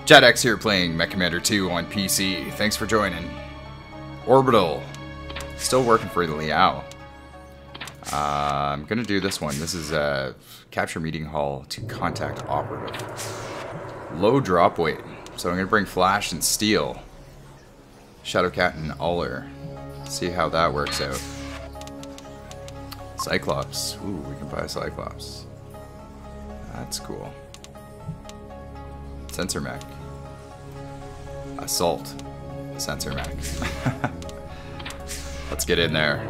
JetX here playing Mech Commander 2 on PC. Thanks for joining. Orbital. Still working for the Liao. I'm gonna do this one. This is capture meeting hall to contact operative. Low drop weight. So I'm gonna bring Flash and Steel. Shadowcat and Uller. See how that works out. Cyclops. Ooh, we can buy a Cyclops. That's cool. Sensor mech. Assault. Sensor mech. Let's get in there.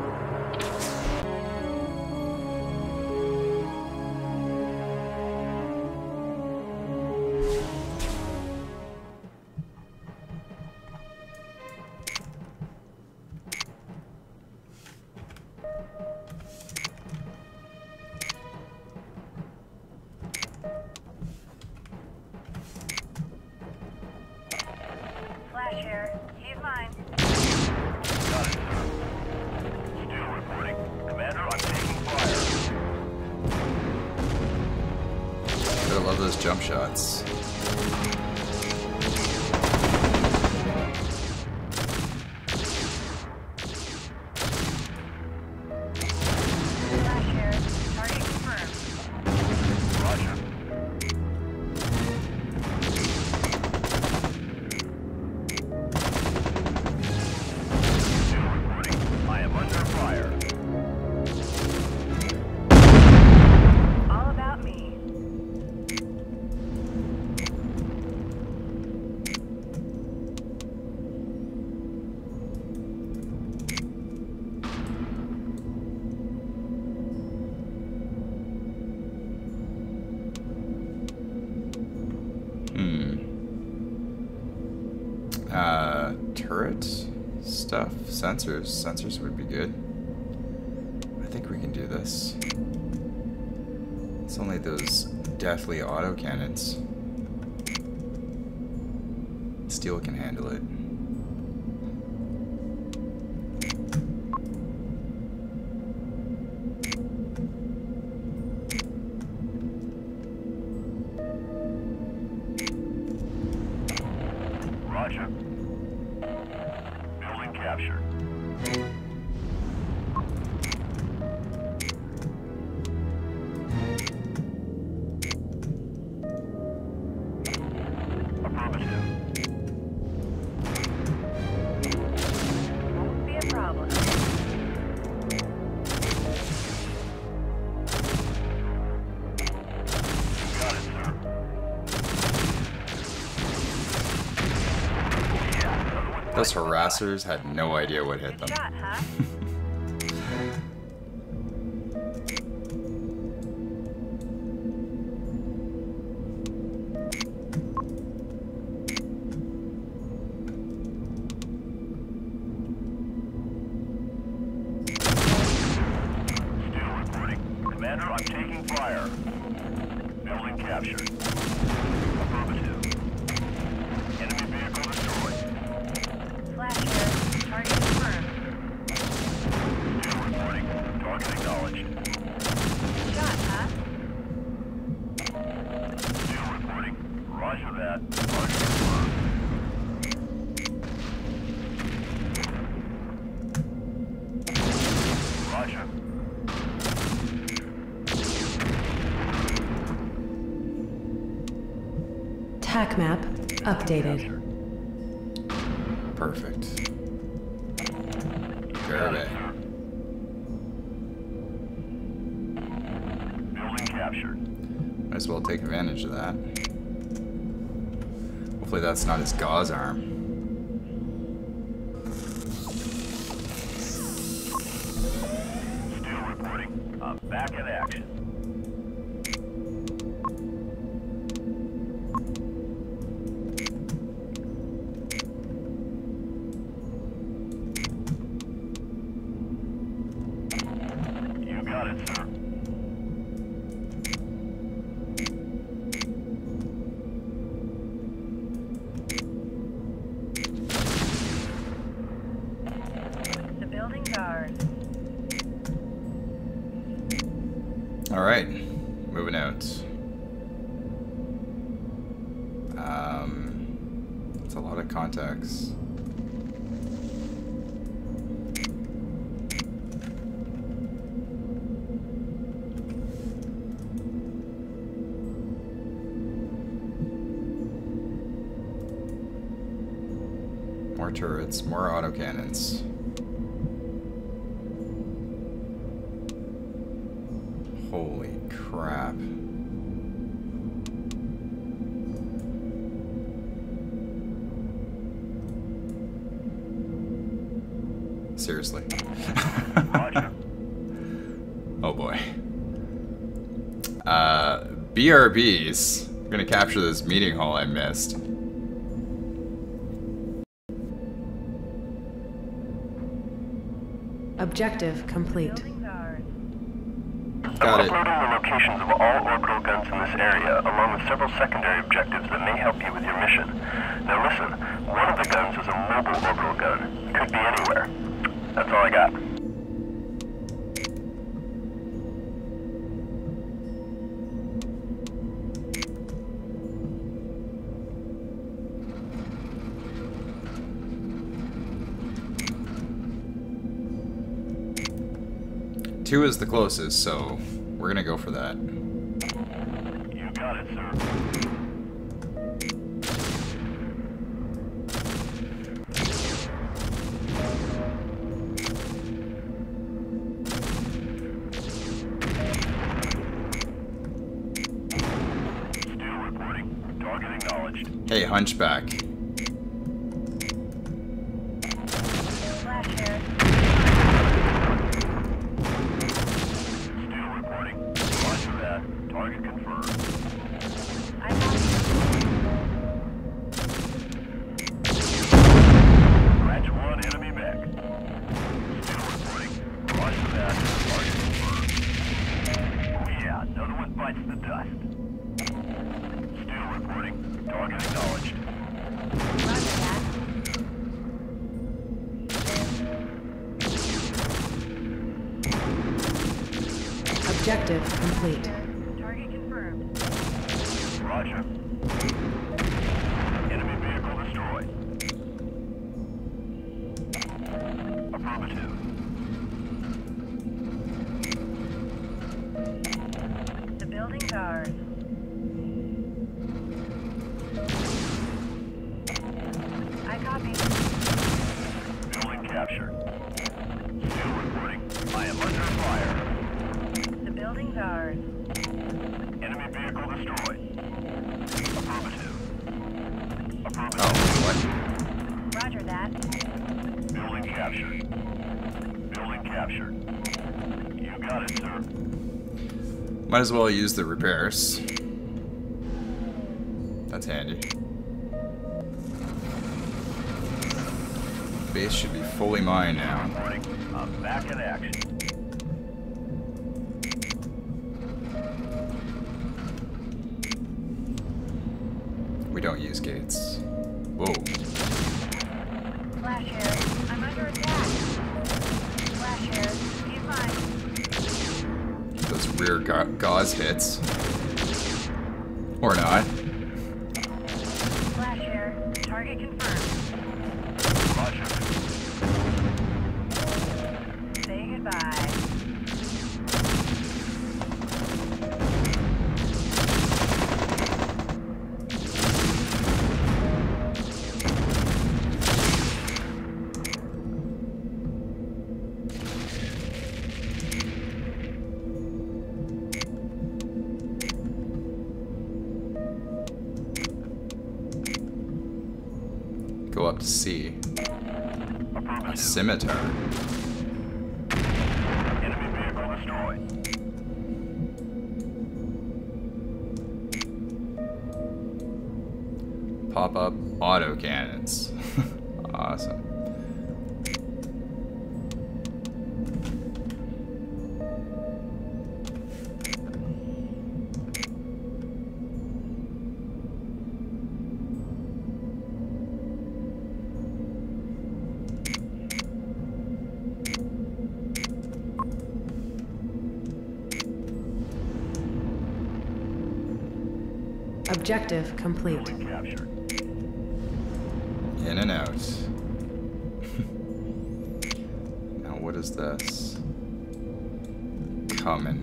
I love those jump shots. Turret stuff, sensors would be good. I think we can do this. It's only those deathly auto cannons. Steel can handle it. Roger. Building captured. Affirmative. Won't be a problem. Got it, sir. Those harassers had no idea what hit them. Shot, huh? Still reporting. Commander, I'm taking fire. Building captured. Affirmative. Enemy vehicle destroyed. Flash here. Target confirmed. Still reporting. Target acknowledged. Shot, huh? Still reporting. Roger that. Target confirmed. Roger. TAC map updated. Perfect. Very. Building captured. Might as well take advantage of that. Hopefully that's not his gauze arm. Still reporting. I'm back in action. You got it, sir. The building's ours. Alright, moving out. It's a lot of contacts. More turrets, more autocannons. Holy crap. Seriously. Roger. Oh boy. BRBs. I'm gonna capture this meeting hall I missed. Objective complete. Got it. I'm uploading the locations of all orbital guns in this area, along with several secondary objectives that may help you with your mission. Now listen, one of the guns is a mobile orbital gun. Could be anywhere. That's all I got. Two is the closest, so we're gonna go for that. You got it, sir. Still reporting. Target acknowledged. Hey, Hunchback. Still reporting. Roger that. Target confirmed. Scratch one, enemy mech. Still reporting. Roger that. Target confirmed. Oh yeah, another one bites the dust. Still reporting. Target acknowledged. Objective complete. Target confirmed. Roger. Enemy vehicle destroyed. Affirmative. The building's ours. I copy. Building captured. Still reporting. I am under fire. The building's ours. Enemy vehicle destroyed. Affirmative. Affirmative. Oh, what? Roger that. Building captured. Building captured. You got it, sir. Might as well use the repairs. That's handy. Base should be fully mined now. Reporting. I'm back in action. We don't use gates. Whoa. Flash Harris, I'm under attack. Flash Harris, be advised. Those rear gauze hits. Or not. Flash Harris, target confirmed. Roger. Say goodbye. Go up to C. A Affirmative. scimitar. Enemy vehicle destroyed. Pop-up autocannons. Awesome. Objective complete. Building captured. In and out. Now what is this? Coming.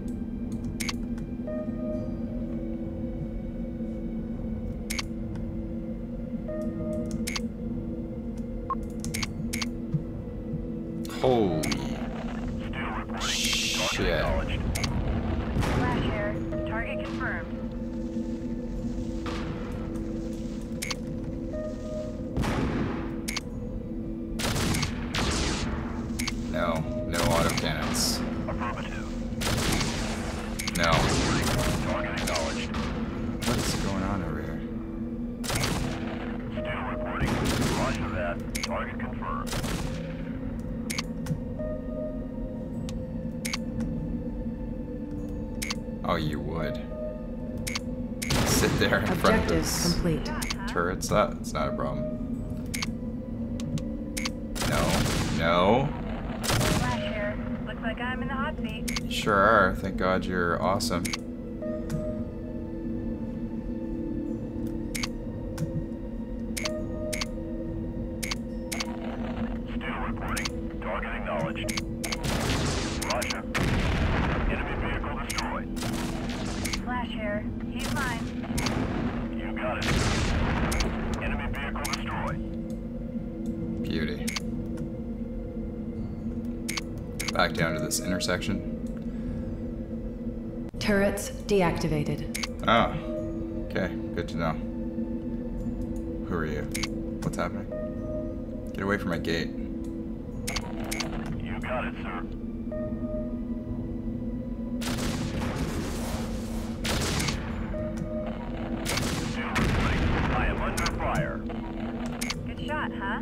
Holy Still reporting. Target shit. acknowledged. Flash here. Target confirmed. No, no autocannons. Affirmative. No. Target acknowledged. What is going on over here? Still reporting. Roger that. Target confirmed. Oh, you would. Sit there in front of Objective those complete. turrets. That's not a problem. No. Flash here. Looks like I'm in the hot seat. You sure are. Thank God you're awesome. Still reporting. Target acknowledged. Roger. Enemy vehicle destroyed. Flash here. He's mine. You got it. Enemy vehicle destroyed. Beauty. Back down to this intersection. Turrets deactivated. Oh. Okay, good to know. Who are you? What's happening? Get away from my gate. You got it, sir. Still reporting. I am under fire. Good shot, huh?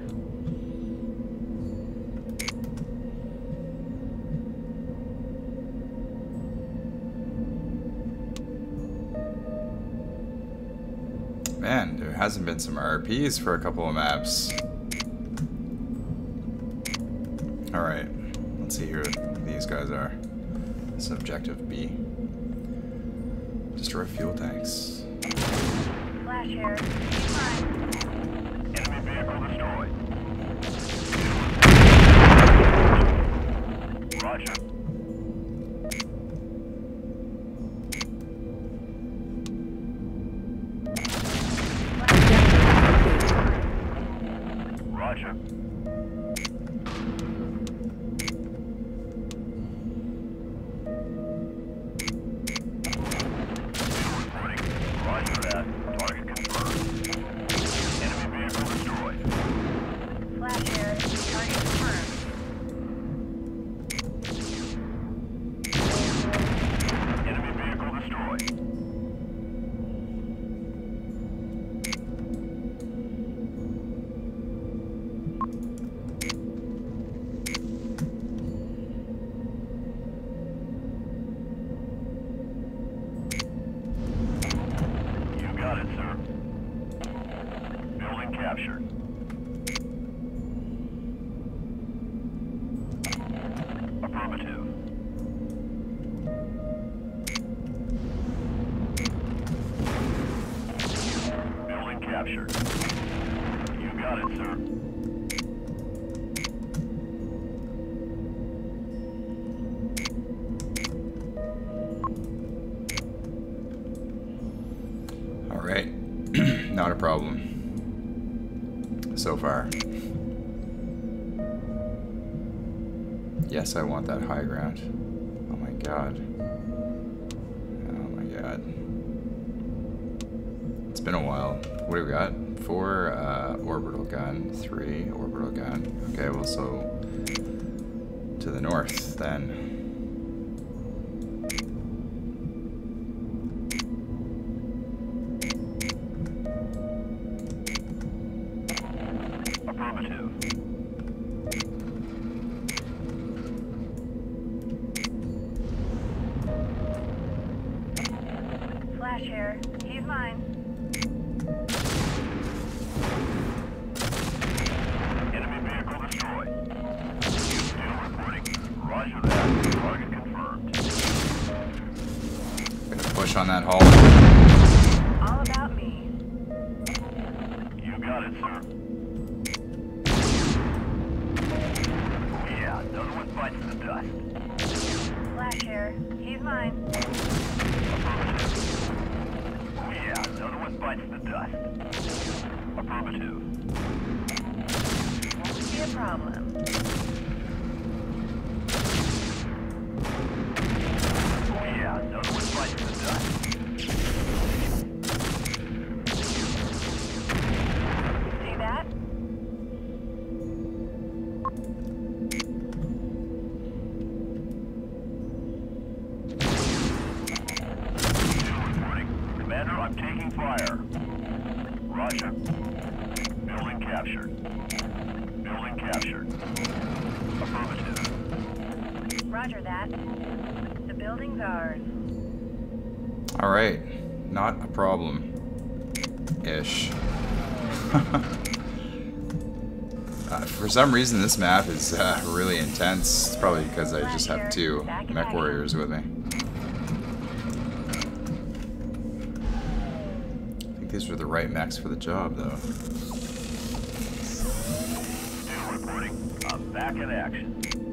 Man, there hasn't been some RPs for a couple of maps. Alright, let's see who these guys are. This is objective B. Destroy fuel tanks. Flash here. He's mine. Enemy vehicle destroyed. Roger. Roger. Still reporting. Roger that. Target confirmed. Enemy vehicle destroyed. Flash here. Target confirmed. Enemy vehicle destroyed. You got it, sir. Building captured. Affirmative. Building captured. You got it, sir. Alright, not a problem. So far. Yes, I want that high ground. Oh my god. Oh my god. It's been a while. What do we got? 4 orbital gun, 3 orbital gun. Okay, well, so to the north then. Affirmative. Flash here. He's mine. Enemy vehicle destroyed. Still reporting. Roger that. Target confirmed. Gonna push on that hull. All about got it, sir. Yeah, another one bites the dust. Flash here. He's mine. Affirmative. Yeah, another one bites the dust. Affirmative. Won't be a problem. Yeah, another one bites the dust. See that? Reporting. Commander, I'm taking fire. Roger. Building captured. Building captured. Affirmative. Roger that. The building's ours. Alright. Not a problem. Ish. For some reason, this map is really intense. It's probably because I just have two mech warriors with me. I think these were the right mechs for the job, though. Still reporting. I'm back in action.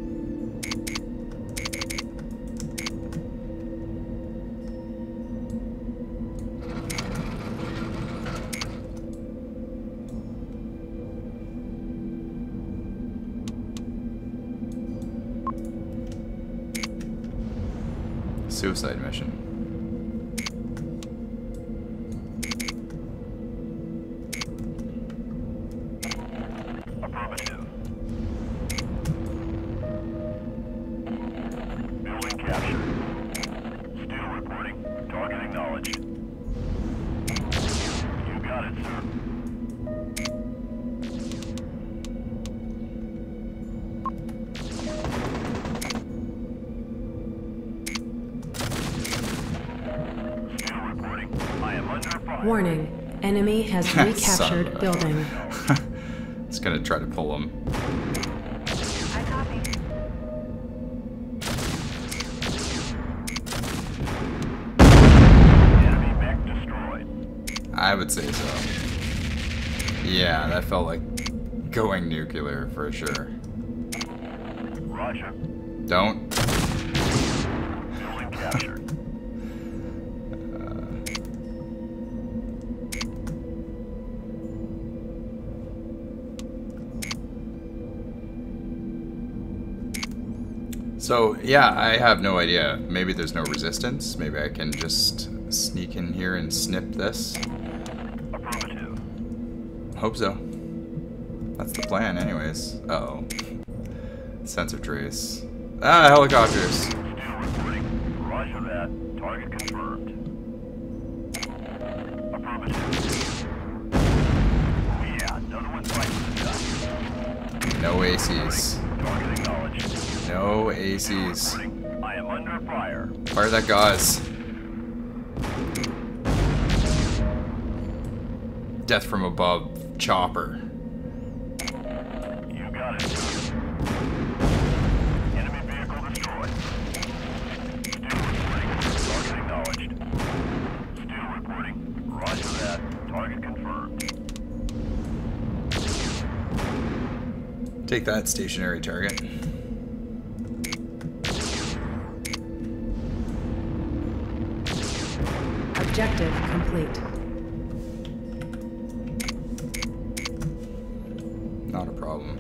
Suicide mission. Affirmative. Building captured. Still reporting. Target acknowledged. You got it, sir. Still reporting. I am under fire. Warning. Enemy has Son recaptured of a- building. It's gonna try to pull him. I copy. Enemy mech destroyed. I would say so. Yeah, that felt like going nuclear for sure. Roger. Don't. Building captured. So, yeah, I have no idea. Maybe there's no resistance. Maybe I can just sneak in here and snip this. Affirmative. Hope so. That's the plan, anyways. Uh-oh. Sensor trace. Ah, helicopters. Still reporting. Roger that. Target confirmed. Affirmative. Yeah, another one bites the dust. No ACs. Target acknowledged. No ACs. Reporting. I am under fire. Fire that gauze. Death from above. Chopper. You got it. Enemy vehicle destroyed. Still reporting. Target acknowledged. Still reporting. Roger that. Target confirmed. Take that, stationary target. Objective complete. Not a problem.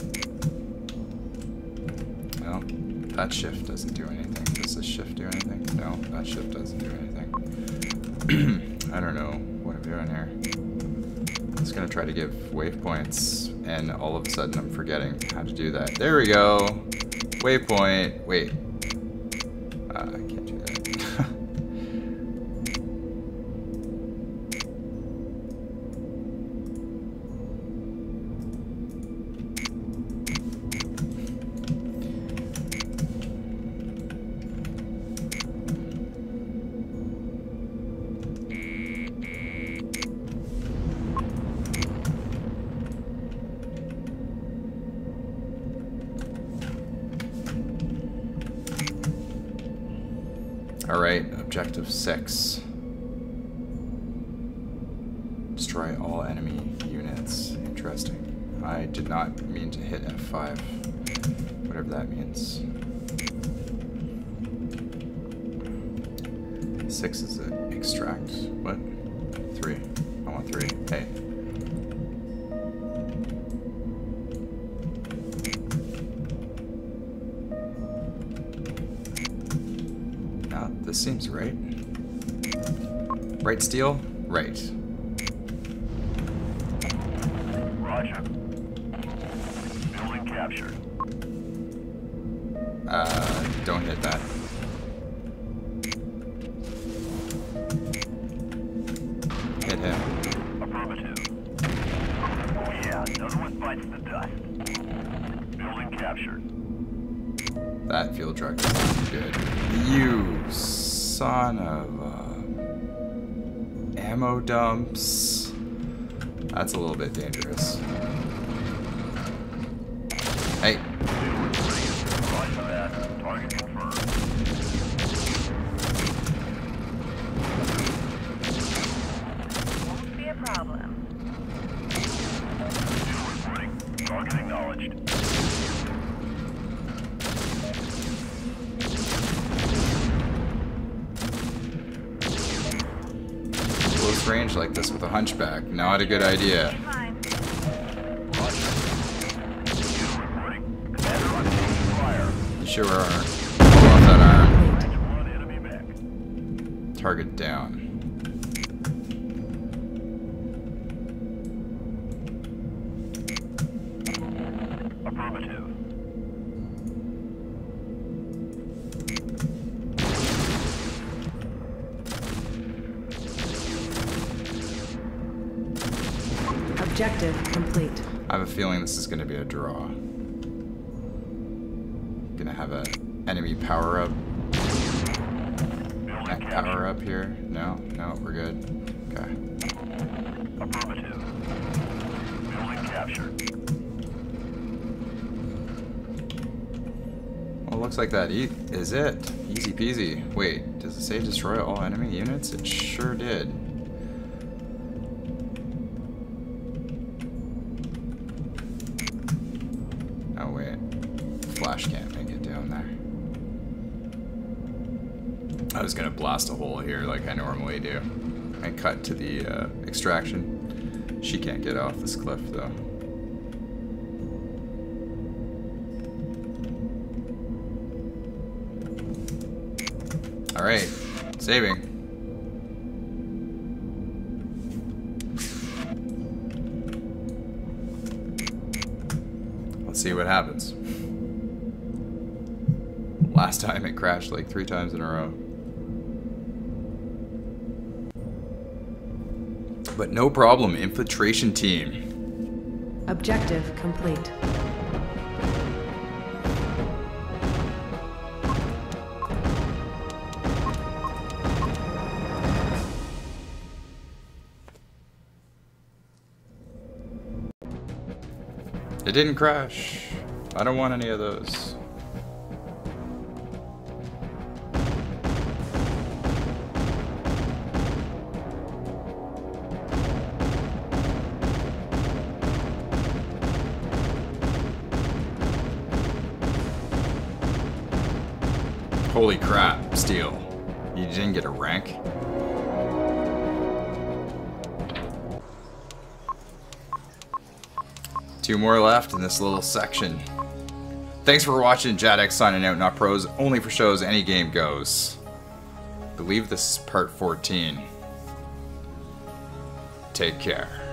Well, that shift doesn't do anything. Does this shift do anything? No, that shift doesn't do anything. I don't know what I'm doing here. I'm just gonna try to give waypoints, and all of a sudden I'm forgetting how to do that. There we go. Waypoint. Wait. I can't do that. Alright, objective 6. Destroy all enemy units. That's interesting. I did not mean to hit F5. Whatever that means. 6 is an extract. What? 3. I want 3. Hey. Now, this seems right. Right, Steel? Right. Roger. Building captured. Don't hit that. Hit him. Affirmative. Yeah, another one bites the dust. Building captured. That field truck is not good. You son of ammo dumps. That's a little bit dangerous. Hey. Roger that. Target confirmed. Won't be a problem. Still reporting. Target acknowledged. Close range like this with a hunchback. Not a good idea. Fine. Roger. Still reporting. Commander on taking fire. You sure are. Pull off that arm. That's one enemy back. Target down. Affirmative. Objective complete. I have a feeling this is going to be a draw. Gonna have a enemy power up. Building Power captured. up here. No, we're good. Okay. Affirmative. Building captured. Well, looks like that is it. Easy peasy. Wait, does it say destroy all enemy units? It sure did. Oh wait, Flash can't make it down there. I was gonna blast a hole here like I normally do. I cut to the extraction. She can't get off this cliff though. Alright, saving. Let's see what happens. Last time it crashed like 3 times in a row. But no problem, infiltration team. Objective complete. It didn't crash. I don't want any of those. Holy crap, Steel. You didn't get a rank? Two more left in this little section. Thanks for watching. Jadex signing out, not pros. Only for shows, any game goes. I believe this is part 14. Take care.